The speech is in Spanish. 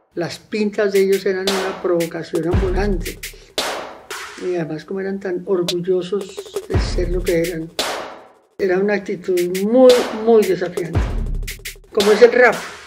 Las pintas de ellos eran una provocación ambulante. Y además como eran tan orgullosos de ser lo que eran. Era una actitud muy, muy desafiante. Como es el rap.